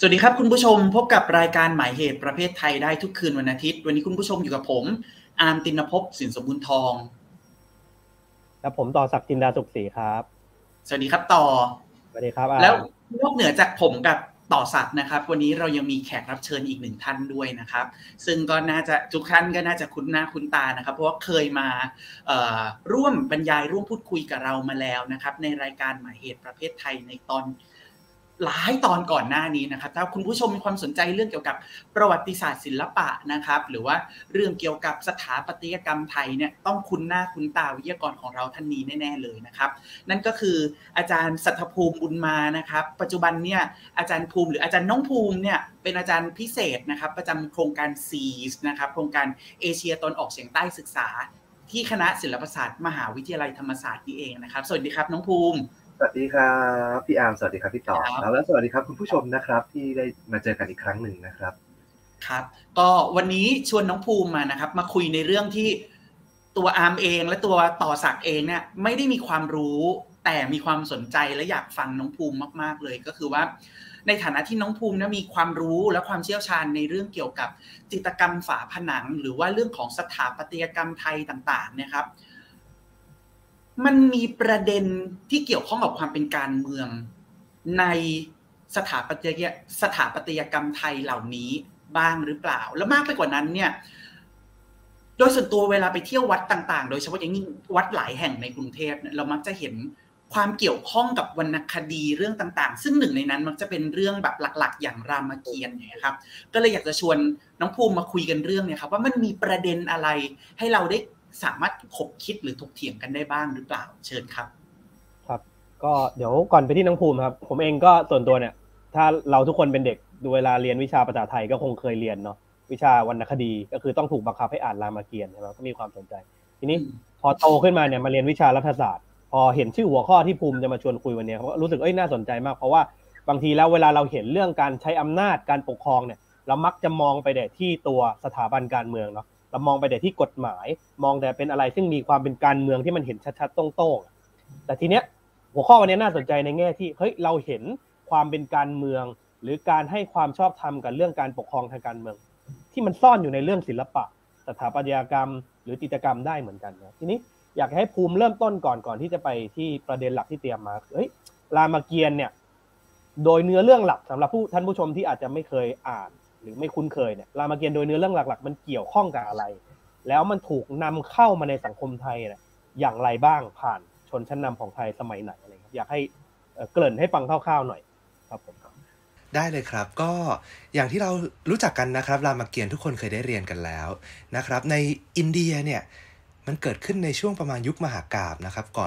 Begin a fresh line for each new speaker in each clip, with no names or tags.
สวัสดีครับคุณผู้ชมพบกับรายการหมายเหตุประเภทไทยได้ทุกคืนวันอาทิตย์วันนี้คุณผู้ชมอยู่กับผมอาร์มตินภพสินสมบูรณ์ทอง
และผมต่อศักดิ์จินดาสุขศรีครับ
สวัสดีครับต่อ
สวัสดีครับ
แล้วนอกเหนือจากผมกับต่อศักดิ์นะครับวันนี้เรายังมีแขกรับเชิญอีกหนึ่งท่านด้วยนะครับซึ่งก็น่าจะทุกท่านก็น่าจะคุ้นหน้าคุ้นตานะครับเพราะว่าเคยมาร่วมบรรยายร่วมพูดคุยกับเรามาแล้วนะครับในรายการหมายเหตุประเภทไทยในตอนหลายตอนก่อนหน้านี้นะครับถ้าคุณผู้ชมมีความสนใจเรื่องเกี่ยวกับประวัติศาสตร์ศิลปะนะครับหรือว่าเรื่องเกี่ยวกับสถาปัตยกรรมไทยเนี่ยต้องคุ้นหน้าคุ้นตาวิทยากรของเราท่านนี้แน่ๆเลยนะครับนั่นก็คืออาจารย์สัทธภูมิบุญมานะครับปัจจุบันเนี่ยอาจารย์ภูมิหรืออาจารย์น้องภูมิเนี่ยเป็นอาจารย์พิเศษนะครับประจำโครงการ SEAS นะครับโครงการเอเชียตะวันออกเฉียงใต้ศึกษาที่คณะศิลปศาสตร์มแล้ววิทยาลัยธรรมศาสตร์นี่เองนะครับสวัสดีครับน้องภูมิ
สวัสดีครับพี่อาร์มสวัสดีครับพี่ต่อแล้วสวัสดีครับคุณผู้ชมนะครับที่ได้มาเจอกันอีกครั้งหนึ่งนะครับ
ครับก็วันนี้ชวนน้องภูมิมานะครับมาคุยในเรื่องที่ตัวอาร์มเองและตัวต่อศักดิ์เองเนี่ยไม่ได้มีความรู้แต่มีความสนใจและอยากฟังน้องภูมิมากๆเลยก็คือว่าในฐานะที่น้องภูมิมีความรู้และความเชี่ยวชาญในเรื่องเกี่ยวกับจิตรกรรมฝาผนังหรือว่าเรื่องของสถาปัตยกรรมไทยต่างๆเนี่ยครับมันมีประเด็นที่เกี่ยวข้องกับความเป็นการเมืองในสถาปัตยกรรมไทยเหล่านี้บ้างหรือเปล่าแล้วมากไปกว่านั้นเนี่ยโดยส่วนตัวเวลาไปเที่ยววัดต่างๆโดยเฉพาะอย่างยิ่งวัดหลายแห่งในกรุงเทพเรามักจะเห็นความเกี่ยวข้องกับวรรณคดีเรื่องต่างๆซึ่งหนึ่งในนั้นมักจะเป็นเรื่องแบบหลักๆอย่างรามเกียรติ์เนี่ยครับก็เลยอยากจะชวนน้องภูมิมาคุยกันเรื่องเนี่ยครับว่ามันมีประเด็นอะไรให้เราได้สามารถคบคิดหรือถกเถียงกันได้บ้างหรือเปล่าเชิญครับ
ครับก็เดี๋ยวก่อนไปที่น้องภูมิครับผมเองก็ส่วนตัวเนี่ยถ้าเราทุกคนเป็นเด็กดูเวลาเรียนวิชาภาษาไทยก็คงเคยเรียนเนาะวิชาวรรณคดีก็คือต้องถูกบังคับให้อ่านรามเกียรติ์ใช่ไหมก็มีความสนใจทีนี้พอโตขึ้นมาเนี่ยมาเรียนวิชารัฐศาสตร์พอเห็นชื่อหัวข้อที่ภูมิจะมาชวนคุยวันนี้เขาก็รู้สึกน่าสนใจมากเพราะว่าบางทีแล้วเวลาเราเห็นเรื่องการใช้อำนาจการปกครองเนี่ยเรามักจะมองไปแต่ที่ตัวสถาบันการเมืองเนาะเรามองไปแต่ที่กฎหมายมองแต่เป็นอะไรซึ่งมีความเป็นการเมืองที่มันเห็นชัดๆโต้งๆแต่ทีเนี้ยหัวข้อวันนี้น่าสนใจในแง่ที่เฮ้ยเราเห็นความเป็นการเมืองหรือการให้ความชอบธรรมกับเรื่องการปกครองทางการเมืองที่มันซ่อนอยู่ในเรื่องศิลปะสถาปัตยกรรมหรือจิตรกรรมได้เหมือนกันนะทีนี้อยากให้ภูมิเริ่มต้นก่อนที่จะไปที่ประเด็นหลักที่เตรียมมาเฮ้ยรามเกียรติ์เนี่ยโดยเนื้อเรื่องหลักสำหรับท่านผู้ชมที่อาจจะไม่เคยอ่านหรือไม่คุ้นเคยเนี่ยรามเกียรติ์โดยเนื้อเรื่องหลักๆมันเกี่ยวข้องกับอะไรแล้วมันถูกนำเข้ามาในสังคมไทยเนี่ยอย่างไรบ้างผ่านชนชั้นนำของไทยสมัยไหนอะไรอยากให้เกริ่นให้ฟังคร่าวๆหน่อยครับผม
ได้เลยครับก็อย่างที่เรารู้จักกันนะครับรามเกียรติ์ทุกคนเคยได้เรียนกันแล้วนะครับในอินเดียเนี่ยมันเกิดขึ้นในช่วงประมาณยุคมหากาพย์นะครับก่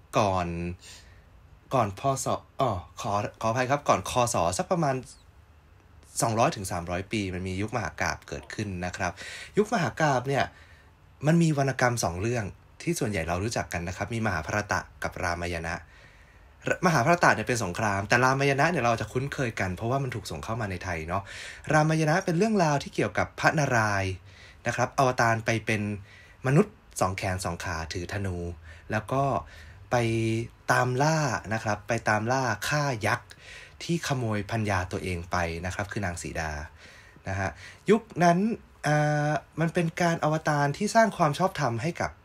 อนพศขออภัยครับก่อนคศสักประมาณ200 ถึง 300 ปีมันมียุคมหากาพย์เกิดขึ้นนะครับยุคมหากาพย์เนี่ยมันมีวรรณกรรม2เรื่องที่ส่วนใหญ่เรารู้จักกันนะครับมีมหาภารตะกับรามายณะมหาภารตะเนี่ยเป็นสงครามแต่รามายณะเนี่ยเราจะคุ้นเคยกันเพราะว่ามันถูกส่งเข้ามาในไทยเนาะรามายณะเป็นเรื่องราวที่เกี่ยวกับพระนารายณ์นะครับอวตารไปเป็นมนุษย์2แขน2ขาถือธนูแล้วก็ไปตามล่านะครับไปตามล่าฆ่ายักษ์ที่ขโมยภรรยาตัวเองไปนะครับคือนางสีดานะฮะยุคนั้นมันเป็นการอวตารที่สร้างความชอบธรรมให้กับ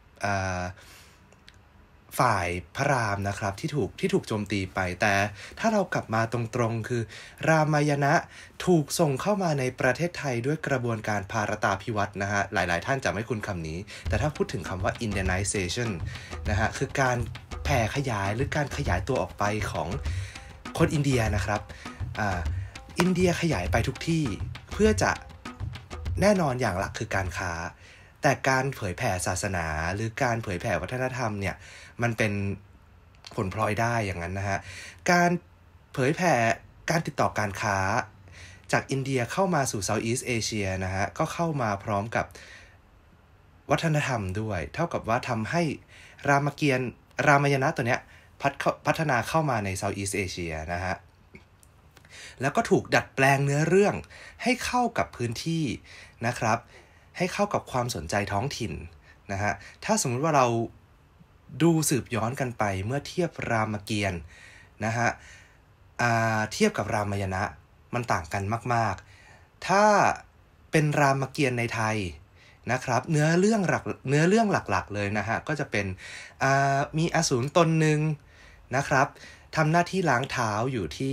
ฝ่ายพระรามนะครับที่ถูกโจมตีไปแต่ถ้าเรากลับมาตรงๆคือรามายณะถูกส่งเข้ามาในประเทศไทยด้วยกระบวนการภารตาภิวัตน์นะฮะหลายๆท่านจะไม่คุ้นคำนี้แต่ถ้าพูดถึงคำว่า Indianization นะฮะคือการแผ่ขยายหรือการขยายตัวออกไปของคนอินเดียนะครับอินเดียขยายไปทุกที่เพื่อจะแน่นอนอย่างหลักคือการค้าแต่การเผยแผ่ศาสนาหรือการเผยแผ่วัฒนธรรมเนี่ยมันเป็นผลพลอยได้อย่างนั้นนะฮะการเผยแผ่การติดต่อการค้าจากอินเดียเข้ามาสู่ Southeast Asia นะฮะก็เข้ามาพร้อมกับวัฒนธรรมด้วยเท่ากับว่าทำให้รามายณะตัวเนี้ยพัฒนาเข้ามาใน Southeast Asia นะฮะแล้วก็ถูกดัดแปลงเนื้อเรื่องให้เข้ากับพื้นที่นะครับให้เข้ากับความสนใจท้องถิ่นนะฮะถ้าสมมุติว่าเราดูสืบย้อนกันไปเมื่อเทียบรามเกียรติ์นะฮะเทียบกับรามายณะมันต่างกันมากๆถ้าเป็นรามเกียรติ์ในไทยนะครับเนื้อเรื่องหลักๆเลยนะฮะก็จะเป็นมีอสูรตนหนึ่งนะครับทำหน้าที่ล้างเท้าอยู่ที่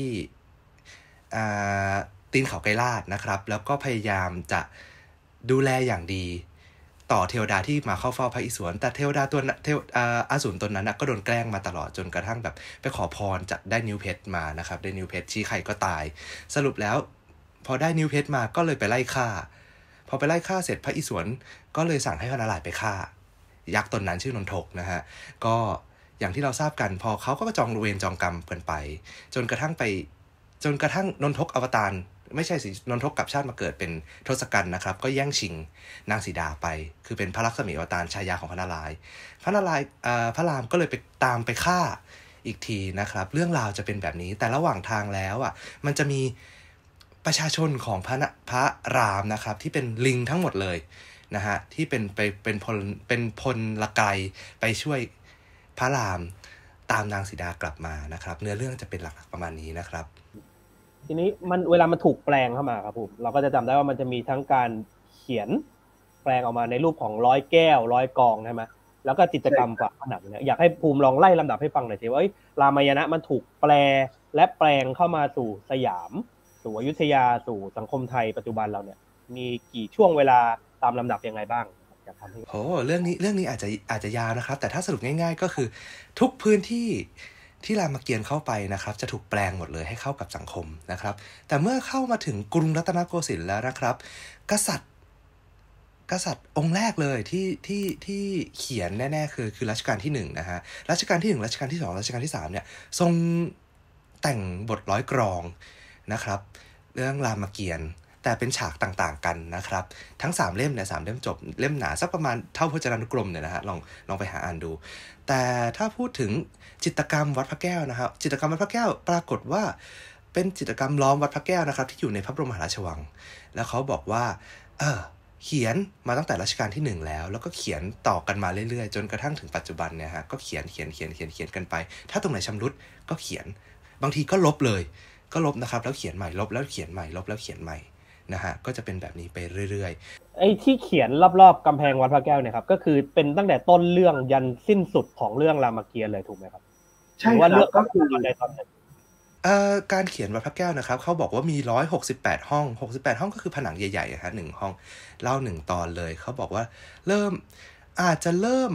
ตีนเขาไกรลาศนะครับแล้วก็พยายามจะดูแลอย่างดีต่อเทวดาที่มาเข้าเฝ้าพระอิศวรแต่เทวดาตัวอสูรตนนั้นก็โดนแกล้งมาตลอดจนกระทั่งแบบไปขอพรจากได้นิ้วเพชรมานะครับได้นิ้วเพชรชี้ใครก็ตายสรุปแล้วพอได้นิ้วเพชรมาก็เลยไปไล่ฆ่าพอไปไล่ฆ่าเสร็จพระอิศวรก็เลยสั่งให้พระนารายณ์ไปฆ่ายักษ์ตนนั้นชื่อนนทกนะฮะก็อย่างที่เราทราบกันพอเขาก็จองเวรจองกรรมกันไปจนกระทั่งนนทกอวตารไม่ใช่สินนทกกลับชาติมาเกิดเป็นทศกัณฐ์นะครับก็แย่งชิงนางสีดาไปคือเป็นพระลักษมีอวตารชายาของพระนารายณ์พระรามก็เลยไปตามไปฆ่าอีกทีนะครับเรื่องราวจะเป็นแบบนี้แต่ระหว่างทางแล้วมันจะมีประชาชนของพระรามนะครับที่เป็นลิงทั้งหมดเลยนะฮะที่เป็นพลละไกไปช่วยพระรามตามนางสีดากลับมานะครับเนื้อเรื่องจะเป็นหลักๆประมาณนี้นะครับ
ทีนี้เวลามันถูกแปลงเข้ามาครับผมเราก็จะจำได้ว่ามันจะมีทั้งการเขียนแปลงออกมาในรูปของร้อยแก้วร้อยกองใช่ไหมแล้วก็จิตรกรรมฝาผนังเนี่ยอยากให้ภูมิลองไล่ลำดับให้ฟังหน่อยสิว่ารามายณะมันถูกแปลและแปลงเข้ามาสู่สยามสู่อยุธยาสู่สังคมไทยปัจจุบันเราเนี่ยมีกี่ช่วงเวลาตามลำดับยังไงบ้างอยากทำให้
เรื่องนี้อาจจะยาวนะครับแต่ถ้าสรุปง่ายๆก็คือทุกพื้นที่ที่รามเกียรติ์เข้าไปนะครับจะถูกแปลงหมดเลยให้เข้ากับสังคมนะครับแต่เมื่อเข้ามาถึงกรุงรัตนโกสินทร์แล้วนะครับกษัตริย์องค์แรกเลยที่เขียนแน่ๆคือรัชกาลที่1นะฮะรัชกาลที่1รัชกาลที่2รัชกาลที่3เนี่ยทรงแต่งบทร้อยกรองนะครับเรื่องรามเกียรติ์แต่เป็นฉากต่างๆกันนะครับทั้ง3เล่มเนี่ย3เล่มจบเล่มหนาสักประมาณเท่าพจนานุกรมเนี่ยนะฮะลองไปหาอ่านดูแต่ถ้าพูดถึงจิตรกรรมวัดพระแก้วนะครับจิตรกรรมวัดพระแก้วปรากฏว่าเป็นจิตรกรรมล้อมวัดพระแก้วนะครับที่อยู่ในพระบรมมหาราชวังแล้วเขาบอกว่าเขียนมาตั้งแต่รัชกาลที่1แล้วก็เขียนต่อกันมาเรื่อยๆจนกระทั่งถึงปัจจุบันเนี่ยฮะก็เขียนกันไปถ้าตรงไหนชำรุดก็เขียนบางทีก็ลบเลยก็ลบนะครับแล้วเขียนใหม่ลบแล้วเขียนใหม่ลบแล้วเขียนใหม่นะฮะก็จะเป็นแบบนี้ไปเรื่อย
ๆไอ้ที่เขียนรอบๆกำแพงวัดพระแก้วเนี่ยครับก็คือเป็นตั้งแต่ต้นเรื่องยันสิ้นสุดของเรื่องรามเกียรติ์เลยถูกไหมครับ
ใช่ว่าเรื่องก็คือ
การเขียนวัดพระแก้วนะครับเขาบอกว่ามี168ห้อง68ห้องก็คือผนังใหญ่ๆฮะ1ห้องเล่า1ตอนเลยเขาบอกว่าอาจจะเริ่ม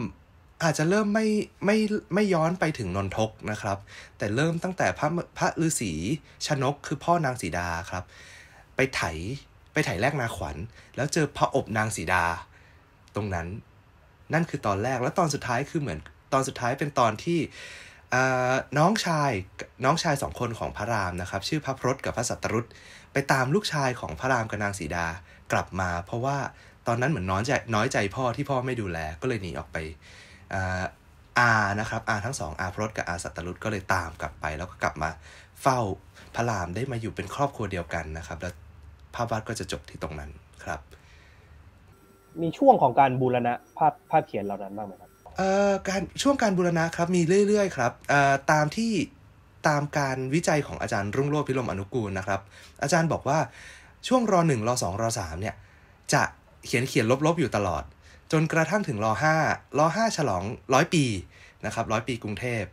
ไม่ย้อนไปถึงนนทกนะครับแต่เริ่มตั้งแต่พระฤาษีชนกคือพ่อนางสีดาครับไปไถแลกนาขวัญแล้วเจอพระอบนางสีดาตรงนั้นนั่นคือตอนแรกแล้วตอนสุดท้ายคือเหมือนตอนสุดท้ายเป็นตอนที่น้องชาย2คนของพระรามนะครับชื่อพระพรตกับพระสัตตรุตไปตามลูกชายของพระรามกับนางสีดากลับมาเพราะว่าตอนนั้นเหมือนน้อยใจพ่อที่พ่อไม่ดูแลก็เลยหนีออกไปนะครับทั้งสองพรตกับสัตตรุตก็เลยตามกลับไปแล้วก็กลับมาเฝ้าพระรามได้มาอยู่เป็นครอบครัวเดียวกันนะครับแล้วภาพวาดก็จะจบที่ตรงนั้นครับ
มีช่วงของการบูรณะภาพเขียนเหล่านั้นบ้างไหมครับ
ช่วงการบูรณะครับมีเรื่อยๆครับตามการวิจัยของอาจารย์รุ่งโรจน์พิรมอนุกูลนะครับอาจารย์บอกว่าช่วงร.1 ร.2 ร.3 เนี่ยจะเขียนลบๆอยู่ตลอดจนกระทั่งถึงร.5 ฉลอง100 ปีนะครับ100 ปีกรุงเทพ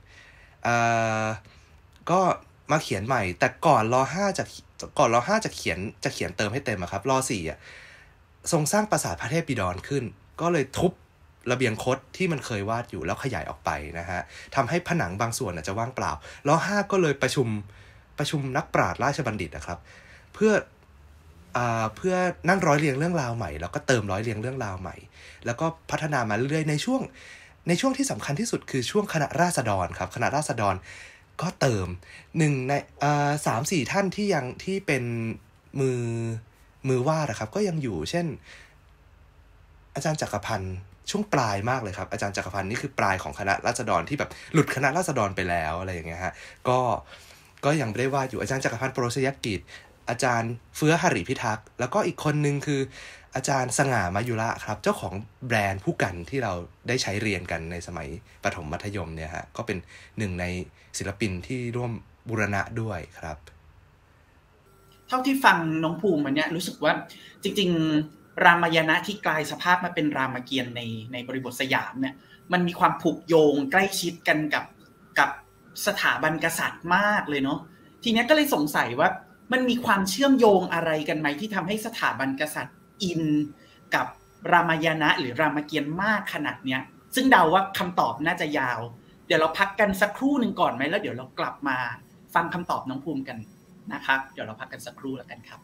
ก็มาเขียนใหม่แต่ก่อนร.5 จะเขียนเติมให้เต็มครับร.4 ทรงสร้างปราสาทพระเทพบิดรขึ้นก็เลยทุบระเบียงคดที่มันเคยวาดอยู่แล้วขยายออกไปนะฮะทำให้ผนังบางส่วนจะว่างเปล่าร.5 ก็เลยประชุมนักปราชญ์ราชบัณฑิตนะครับเพื่อนั่งร้อยเรียงเรื่องราวใหม่แล้วก็เติมร้อยเรียงเรื่องราวใหม่แล้วก็พัฒนามาเรื่อยๆในช่วงที่สำคัญที่สุดคือช่วงคณะราษฎรครับคณะราษฎรก็เติม1ใน3-4 ท่านที่เป็นมือวาดนะครับก็ยังอยู่เช่นอาจารย์จักรพันธ์ช่วงปลายมากเลยครับอาจารย์จักรพันธ์นี่คือปลายของคณะราษฎรที่แบบหลุดคณะราษฎรไปแล้วอะไรอย่างเงี้ยฮะก็ยังไม่ได้วาดอยู่อาจารย์จักรพันธ์โปรชยกิจอาจารย์เฟื้อหฤพิทักษ์แล้วก็อีกคนนึงคืออาจารย์สง่ามายุระครับเจ้าของแบรนด์ผู้กันที่เราได้ใช้เรียนกันในสมัยประถมมัธยมเนี่ยฮะก็เป็นหนึ่งในศิลปินที่ร่วมบูรณะด้วยครับ
เท่าที่ฟังน้องภูมิมันเนี่ยรู้สึกว่าจริงๆรามายณะที่กลายสภาพมาเป็นรามเกียรติ์ในบริบทสยามเนี่ยมันมีความผูกโยงใกล้ชิดกันกับสถาบันกษัตริย์มากเลยเนาะทีนี้ก็เลยสงสัยว่ามันมีความเชื่อมโยงอะไรกันไหมที่ทำให้สถาบันกษัตริย์อินกับรามายณะหรือรามเกียรติ์มากขนาดเนี้ยซึ่งเดาว่าคำตอบน่าจะยาวเดี๋ยวเราพักกันสักครู่หนึ่งก่อนไหมแล้วเดี๋ยวเรากลับมาฟังคำตอบน้องภูมิกันนะครับเดี๋ยวเราพักกันสักครู่แล้วกันครับ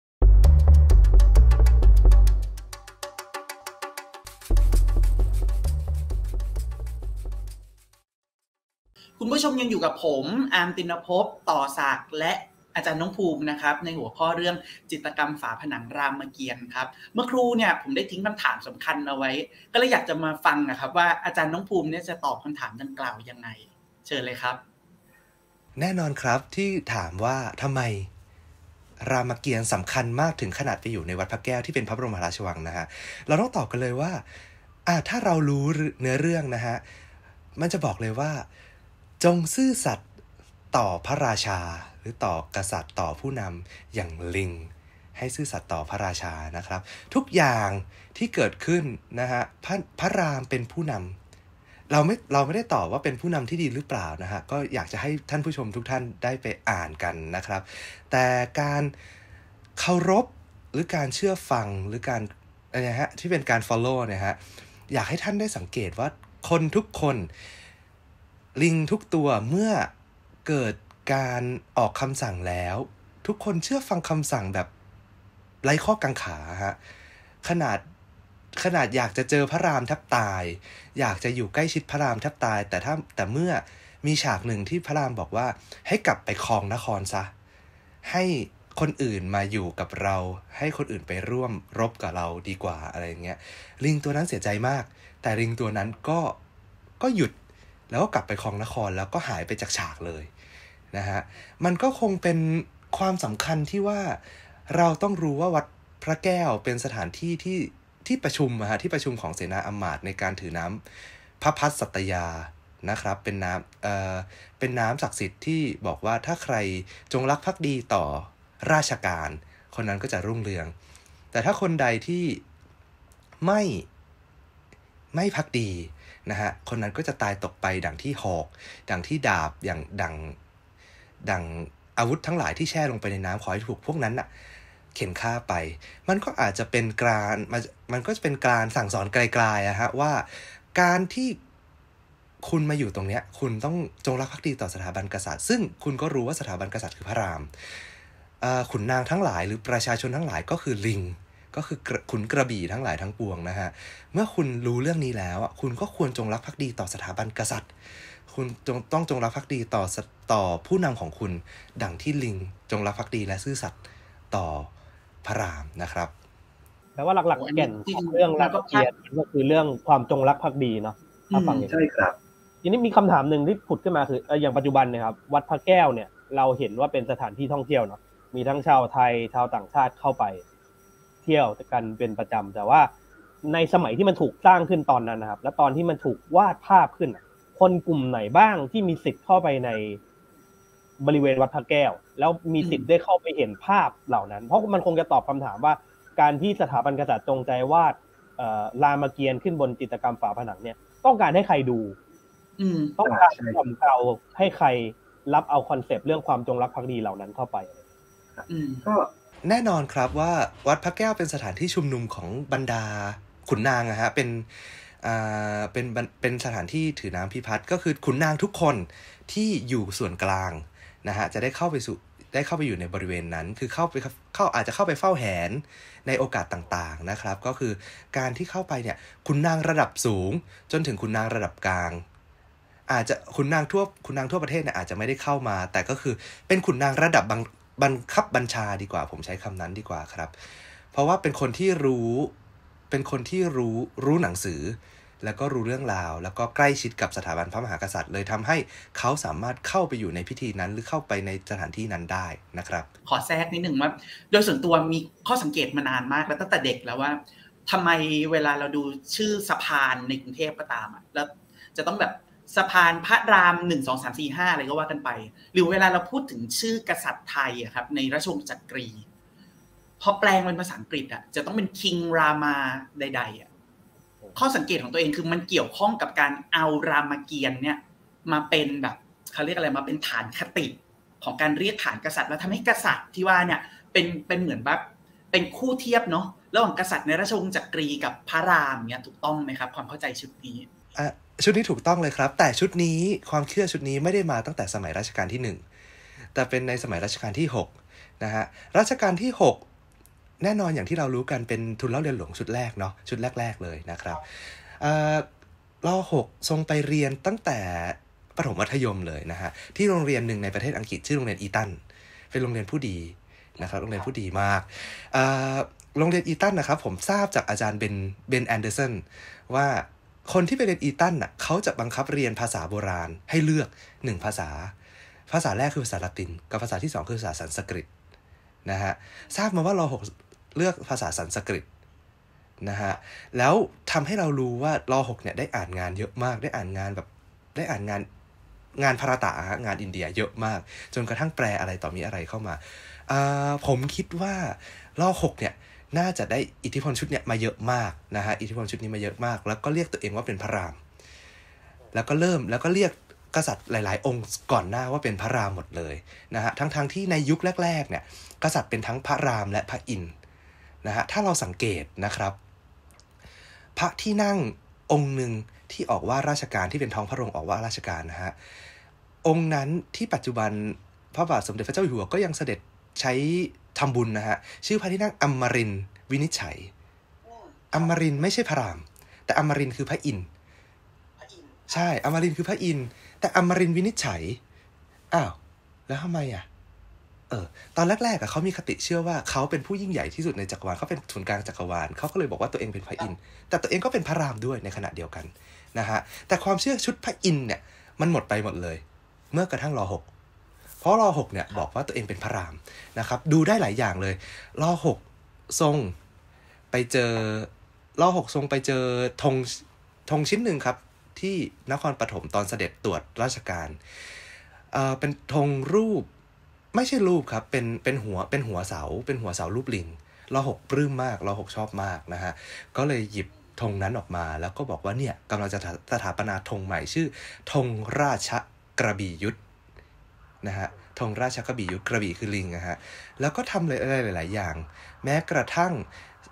คุณผู้ชมยังอยู่กับผมอาร์มตินภพต่อศักดิ์และอาจารย์น้องภูมินะครับในหัวข้อเรื่องจิตรกรรมฝาผนังรามเกียรติ์ครับเมื่อครู่เนี่ยผมได้ทิ้งคำถามสำคัญเอาไว้ก็เลยอยากจะมาฟังนะครับว่าอาจารย์น้องภูมิเนี่ยจะตอบคำถามดังกล่าวยังไงเชิญเลยครับ
แน่นอนครับที่ถามว่าทำไมรามเกียรติ์สำคัญมากถึงขนาดไปอยู่ในวัดพระแก้วที่เป็นพระบรมราชวังนะฮะเราต้องตอบกันเลยว่าถ้าเรารู้เนื้อเรื่องนะฮะมันจะบอกเลยว่าจงซื่อสัตย์ต่อพระราชาหรือต่อกษัตริย์ต่อผู้นำอย่างลิงให้ซื่อสัตย์ต่อพระราชานะครับทุกอย่างที่เกิดขึ้นนะฮะพระรามเป็นผู้นำเราไม่ได้ตอบว่าเป็นผู้นำที่ดีหรือเปล่านะฮะก็อยากจะให้ท่านผู้ชมทุกท่านได้ไปอ่านกันนะครับแต่การเคารพหรือการเชื่อฟังหรือการอะไรฮะที่เป็นการ follow เนี่ยฮะอยากให้ท่านได้สังเกตว่าคนทุกคนลิงทุกตัวเมื่อเกิดการออกคำสั่งแล้วทุกคนเชื่อฟังคำสั่งแบบไร้ข้อกังขาฮะขนาดอยากจะเจอพระรามแทบตายอยากจะอยู่ใกล้ชิดพระรามแทบตายแต่เมื่อมีฉากหนึ่งที่พระรามบอกว่าให้กลับไปครองนครซะให้คนอื่นมาอยู่กับเราให้คนอื่นไปร่วมรบกับเราดีกว่าอะไรอย่างเงี้ยลิงตัวนั้นเสียใจมากแต่ลิงตัวนั้นก็หยุดแล้วก็กลับไปครองนครแล้วก็หายไปจากฉากเลยนะฮะมันก็คงเป็นความสำคัญที่ว่าเราต้องรู้ว่าวัดพระแก้วเป็นสถานที่ที่ประชุมที่ประชุมของเสนาอำมาตย์ในการถือน้ำพระพัสสัตยานะครับเป็นน้ำศักดิ์สิทธิ์ที่บอกว่าถ้าใครจงรักภักดีต่อราชการคนนั้นก็จะรุ่งเรืองแต่ถ้าคนใดที่ไม่ภักดีนะฮะคนนั้นก็จะตายตกไปดังที่หอกดังที่ดาบอย่างดังอาวุธทั้งหลายที่แช่ลงไปในน้ำขอให้ถูกพวกนั้นน่ะเข็นฆ่าไปมันก็อาจจะเป็นมันก็จะเป็นการสั่งสอนไกลๆว่าการที่คุณมาอยู่ตรงเนี้ยคุณต้องจงรักภักดีต่อสถาบันกษัตริย์ซึ่งคุณก็รู้ว่าสถาบันกษัตริย์คือพระรามขุนนางทั้งหลายหรือประชาชนทั้งหลายก็คือลิงก็คือขุนกระบี่ทั้งหลายทั้งปวงนะฮะเมื่อคุณรู้เรื่องนี้แล้วคุณก็ควรจงรักภักดีต่อสถาบันกษัตริย์คุณต้องจงรักภักดีต่อผู้นำของคุณดังที่ลิงจงรักภักดีและซื่อสัตย์ต่อพระรามนะครับ
แปลว่าหลักๆแก่นของเรื่องรามเกียรติ์ก็คือเรื่องความจงรักภักดีเนาะถ้าฟังอย่างนี้
ใช่ครับ
ทีนี้มีคำถามหนึ่งที่ผุดขึ้นมาคืออย่างปัจจุบันเนี่ยครับวัดพระแก้วเนี่ยเราเห็นว่าเป็นสถานที่ท่องเที่ยวเนาะมีทั้งชาวไทยชาวต่างชาติเข้าไปเที่ยวกันเป็นประจำแต่ว่าในสมัยที่มันถูกสร้างขึ้นตอนนั้นนะครับและตอนที่มันถูกวาดภาพขึ้นคนกลุ่มไหนบ้างที่มีสิทธิ์เข้าไปในบริเวณวัดพระแก้วแล้วมีสิทธิ์ได้เข้าไปเห็นภาพเหล่านั้นเพราะมันคงจะตอบคำถามว่าการที่สถาบันกษัตริย์จงใจวาดรามเกียรติ์ขึ้นบนจิตรกรรมฝาผนังเนี่ยต้องการให้ใครดูต้องการกล่อมเกลาให้ใครรับเอาคอนเซปต์เรื่องความจงรักภักดีเหล่านั้นเข้าไป
ก็
แน่นอนครับว่าวัดพระแก้วเป็นสถานที่ชุมนุมของบรรดาขุนนางนะฮะเป็นสถานที่ถือน้ำพิพัฒน์ก็คือขุนนางทุกคนที่อยู่ส่วนกลางนะฮะจะได้เข้าไปอยู่ในบริเวณนั้นคืออาจจะเข้าไปเฝ้าแหนในโอกาสต่างๆนะครับก็คือการที่เข้าไปเนี่ยขุนนางระดับสูงจนถึงขุนนางระดับกลางอาจจะขุนนางทั่วประเทศเนี่ยอาจจะไม่ได้เข้ามาแต่ก็คือเป็นขุนนางระดับบังคับบัญชาดีกว่าผมใช้คำนั้นดีกว่าครับเพราะว่าเป็นคนที่รู้หนังสือแล้วก็รู้เรื่องราวแล้วก็ใกล้ชิดกับสถาบันพระมหากษัตริย์เลยทำให้เขาสามารถเข้าไปอยู่ในพิธีนั้นหรือเข้าไปในสถานที่นั้นได้นะครับ
ขอแทรกนิดหนึ่งว่าโดยส่วนตัวมีข้อสังเกตมานานมากแล้วตั้งแต่เด็กแล้วว่าทำไมเวลาเราดูชื่อสะพานในกรุงเทพก็ตามแล้วจะต้องแบบสะพานพระราม1 2 3 4 5อะไรก็ว่ากันไปหรือเวลาเราพูดถึงชื่อกษัตริย์ไทยอะครับในราชวงศ์จักรีพอแปลงเป็นภาษาอังกฤษอะจะต้องเป็น King Rama ใดๆอะข้อสังเกตของตัวเองคือมันเกี่ยวข้องกับการเอารามเกียรติ์เนี่ยมาเป็นแบบเขาเรียกอะไรมาเป็นฐานคติของการเรียกขานกษัตริย์แล้วทำให้กษัตริย์ที่ว่าเนี่ยเป็นเหมือนแบบเป็นคู่เทียบเนาะระหว่างกษัตริย์ในราชวงศ์จักรีกับพระรามเนี่ยถูกต้องไหมครับความเข้าใจชุดนี้
ชุดนี้ถูกต้องเลยครับแต่ชุดนี้ความเชื่อชุดนี้ไม่ได้มาตั้งแต่สมัยรัชกาลที่1แต่เป็นในสมัยรัชกาลที่6นะฮะรัชกาลที่6แน่นอนอย่างที่เรารู้กันเป็นทุนเล่าเรียนหลวงชุดแรกเนาะชุดแรกๆเลยนะครับร.6 ทรงไปเรียนตั้งแต่ประถมมัธยมเลยนะฮะที่โรงเรียนหนึ่งในประเทศอังกฤษชื่อโรงเรียนอีตันเป็นโรงเรียนผู้ดีนะครับโรงเรียนผู้ดีมากโรงเรียนอีตันนะครับผมทราบจากอาจารย์เบนแอนเดอร์สันว่าคนที่ไปเรียนอีตันน่ะเขาจะบังคับเรียนภาษาโบราณให้เลือก1ภาษาแรกคือภาษาละตินกับภาษาที่2คือภาษาสันสกฤตนะฮะทราบมาว่าร.6 เลือกภาษาสันสกฤตนะฮะแล้วทำให้เรารู้ว่าร.6 เนี่ยได้อ่านงานเยอะมากได้อ่านงานภารตะงานอินเดียเยอะมากจนกระทั่งแปลอะไรต่อมีอะไรเข้ามาผมคิดว่าร.6 เนี่ยน่าจะได้อิทธิพลชุดเนี่ยมาเยอะมากนะฮะอิทธิพลชุดนี้มาเยอะมากแล้วก็เรียกตัวเองว่าเป็นพระรามแล้วก็เรียกกษัตริย์หลายๆองค์ก่อนหน้าว่าเป็นพระรามหมดเลยนะฮะทั้งที่ในยุคแรกๆเนี่ยกษัตริย์เป็นทั้งพระรามและพระอินทร์นะฮะถ้าเราสังเกตนะครับพระที่นั่งองค์หนึ่งที่ออกว่าราชการที่เป็นท้องพระโรงออกว่าราชการนะฮะองค์นั้นที่ปัจจุบันพระบาทสมเด็จพระเจ้าอยู่หัวก็ยังเสด็จใช้ทำบุญนะฮะชื่อพระที่นั่งอมรินทร์วินิจฉัยอมรินทร์ไม่ใช่พระรามแต่อมรินทร์คือพระอินทร์ใช่อมรินทร์คือพระอินทร์แต่อมรินทร์วินิจฉัยอ้าวแล้วทำไมตอนแรกๆเขามีคติเชื่อว่าเขาเป็นผู้ยิ่งใหญ่ที่สุดในจักรวาลเขาเป็นศูนย์กลางจักรวาลเขาก็เลยบอกว่าตัวเองเป็นพระอินทร์แต่ตัวเองก็เป็นพระรามด้วยในขณะเดียวกันนะฮะแต่ความเชื่อชุดพระอินทร์เนี่ยมันหมดไปหมดเลยเมื่อกระทั่งร.6เพราะร.6เนี่ยบอกว่าตัวเองเป็นพระรามนะครับดูได้หลายอย่างเลยร.6 ทรงไปเจอร.6 ทรงไปเจอธงชิ้นหนึ่งครับที่นครปฐมตอนเสด็จตรวจราชการเป็นธงรูปไม่ใช่รูปครับเป็นหัวเสารูปลิงร.6 ปลื้มมากร.6 ชอบมากนะฮะก็เลยหยิบธงนั้นออกมาแล้วก็บอกว่าเนี่ยกำลังจะสถาปนาธงใหม่ชื่อธงราชกระบี่ยุทธนะฮะธงราชกระบี่ยุทธกระบี่คือลิงนะฮะแล้วก็ทำอะไรหลายๆอย่างแม้กระทั่ง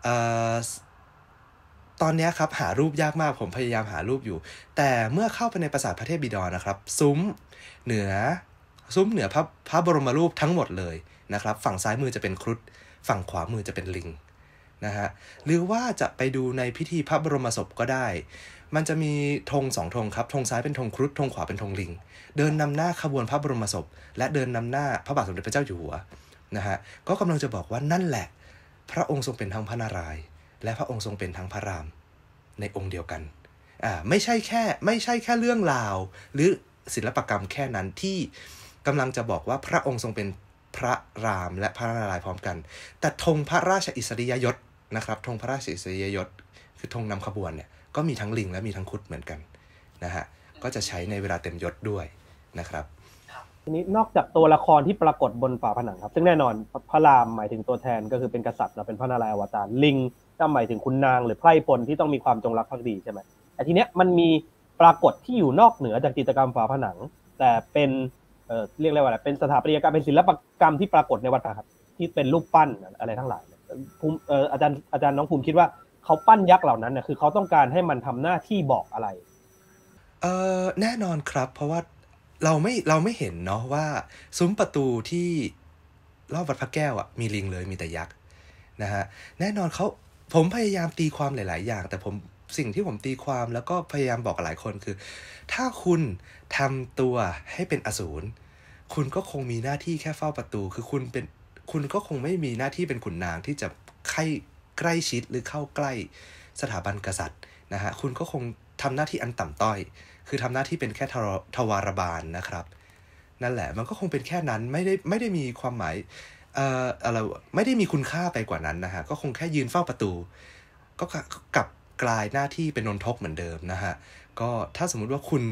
ตอนนี้ครับหารูปยากมากผมพยายามหารูปอยู่แต่เมื่อเข้าไปในปราสาทพระเทพบิดรนะครับซุ้มเหนือพระบรมรูปทั้งหมดเลยนะครับฝั่งซ้ายมือจะเป็นครุฑฝั่งขวามือจะเป็นลิงนะฮะหรือว่าจะไปดูในพิธีพระบรมศพก็ได้มันจะมีธง2ธงครับธงซ้ายเป็นธงครุฑธงขวาเป็นธงลิงเดินนำหน้าขบวนพระบรมศพและเดินนำหน้าพระบาทสมเด็จพระเจ้าอยู่หัวนะฮะก็กำลังจะบอกว่านั่นแหละพระองค์ทรงเป็นทั้งพระนารายณ์และพระองค์ทรงเป็นทั้งพระรามในองค์เดียวกันไม่ใช่แค่เรื่องราวหรือศิลปกรรมแค่นั้นที่กำลังจะบอกว่าพระองค์ทรงเป็นพระรามและพระนารายณ์พร้อมกันแต่ธงพระราชอิสริยยศนะครับธงพระราชอิสริยยศคือธงนำขบวนเนี่ยก็มีทั้งลิงและมีทั้งครุฑเหมือนกันนะฮะก็จะใช้ในเวลาเต็มยศด้วยนะครับ
ทีนี้นอกจากตัวละครที่ปรากฏบนฝาผนังครับซึ่งแน่นอนพระรามหมายถึงตัวแทนก็คือเป็นกษัตริย์และเป็นพระนารายณ์อวตารลิงก็หมายถึงขุนนางหรือไพร่พลที่ต้องมีความจงรักภักดีใช่ไหมแต่ทีเนี้ยมันมีปรากฏที่อยู่นอกเหนือจากจิตรกรรมฝาผนังแต่เป็นเรียกว่าอะไรเป็นสถาปัตยกรรมเป็นศิลปกรรมที่ปรากฏในวัดครับที่เป็นรูปปั้นอะไรทั้งหลายอาจารย์น้องภูมิคิดว่าเขาปั้นยักษ์เหล่านั้นเนี่ยคือเขาต้องการให้มันทำหน้าที่บอกอะไร
แน่นอนครับเพราะว่าเราไม่เห็นเนาะว่าซุ้มประตูที่รอบวัดพระแก้วมีลิงเลยมีแต่ยักษ์นะฮะแน่นอนผมพยายามตีความหลายๆอย่างแต่สิ่งที่ผมตีความแล้วก็พยายามบอกกับหลายคนคือถ้าคุณทำตัวให้เป็นอสูรคุณก็คงมีหน้าที่แค่เฝ้าประตูคือคุณก็คงไม่มีหน้าที่เป็นขุนนางที่จะใกล้ชิดหรือเข้าใกล้สถาบันกษัตริย์นะฮะคุณก็คงทำหน้าที่อันต่ำต้อยคือทำหน้าที่เป็นแค่ทวารบาลนะครับนั่นแหละมันก็คงเป็นแค่นั้นไม่ได้มีความหมายอะไรไม่ได้มีคุณค่าไปกว่านั้นนะฮะก็คงแค่ยืนเฝ้าประตูก็กลับกลายหน้าที่เป็นนนทกเหมือนเดิมนะฮะก็ถ้าสมมุติว่าคุณ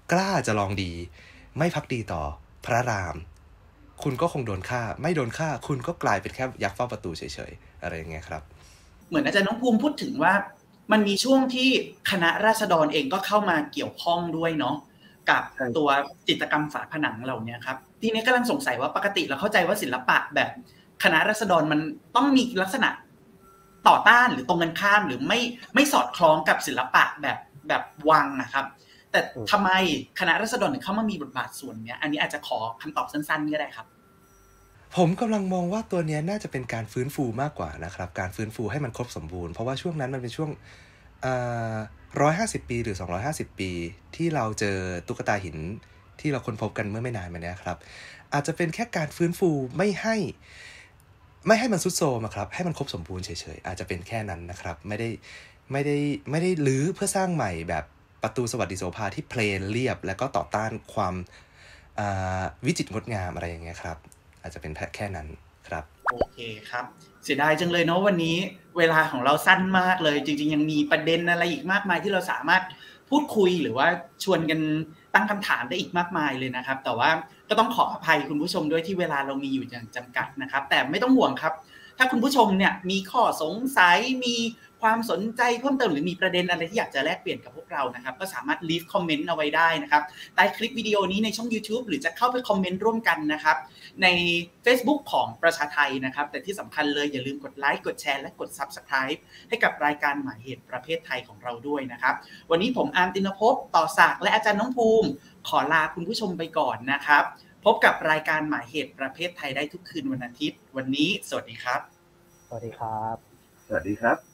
กล้าจะลองดีไม่ภักดีต่อพระรามคุณก็คงโดนฆ่าไม่โดนฆ่าคุณก็กลายเป็นแค่ยักษ์เฝ้าประตูเฉยๆอะไรอย่างเงี้ยครับ
เหมือนอาจารย์น้องภูมิพูดถึงว่ามันมีช่วงที่คณะราษฎรเองก็เข้ามาเกี่ยวข้องด้วยเนาะกับตัวจิตรกรรมฝาผนังเหล่านี้ครับทีนี้กำลังสงสัยว่าปกติเราเข้าใจว่าศิลปะแบบคณะราษฎรมันต้องมีลักษณะต่อต้านหรือตรงกันข้ามหรือไม่สอดคล้องกับศิลปะแบบวังนะครับแต่ทำไมคณะราษฎรถึงเข้ามามีบทบาทส่วนนี้อันนี้อาจจะขอคำตอบสั้นๆก็ได้ครับ
ผมกำลังมองว่าตัวนี้น่าจะเป็นการฟื้นฟูมากกว่านะครับการฟื้นฟูให้มันครบสมบูรณ์เพราะว่าช่วงนั้นมันเป็นช่วง150 ปีหรือ250 ปีที่เราเจอตุ๊กตาหินที่เราค้นพบกันเมื่อไม่นานมานี้ครับอาจจะเป็นแค่การฟื้นฟูไม่ให้มันทรุดโทรมครับให้มันครบสมบูรณ์เฉยๆอาจจะเป็นแค่นั้นนะครับไม่ได้รื้อเพื่อสร้างใหม่แบบประตูสวัสดิโสภาที่เพลนเรียบแล้วก็ต่อต้านความวิจิตรงดงามอะไรอย่างเงี้ยครับอาจจะเป็นแค่นั้นครับ
โอเคครับเสียดายจังเลยเนาะวันนี้เวลาของเราสั้นมากเลยจริงๆยังมีประเด็นอะไรอีกมากมายที่เราสามารถพูดคุยหรือว่าชวนกันตั้งคำถามได้อีกมากมายเลยนะครับแต่ว่าก็ต้องขออภัยคุณผู้ชมด้วยที่เวลาเรามีอยู่อย่างจำกัดนะครับแต่ไม่ต้องห่วงครับถ้าคุณผู้ชมเนี่ยมีข้อสงสัยมีความสนใจเพิ่มเติมหรือมีประเด็นอะไรที่อยากจะแลกเปลี่ยนกับพวกเรานะครับก็สามารถ leave comment เอาไว้ได้นะครับใต้คลิปวิดีโอนี้ในช่อง YouTube หรือจะเข้าไปคอมเมนต์ร่วมกันนะครับใน Facebook ของประชาไทยนะครับแต่ที่สำคัญเลยอย่าลืมกดไลค์กดแชร์และกด Subscribe ให้กับรายการหมายเหตุประเภทไทยของเราด้วยนะครับวันนี้ผมอาร์มตินภพต่อศักดิ์และอาจารย์น้องภูมิขอลาคุณผู้ชมไปก่อนนะครับพบกับรายการหมายเหตุประเภทไทยได้ทุกคืนวันอาทิตย์วันนี้สวัสดีครับ
สวัสดีครับ
สวัสดีครับ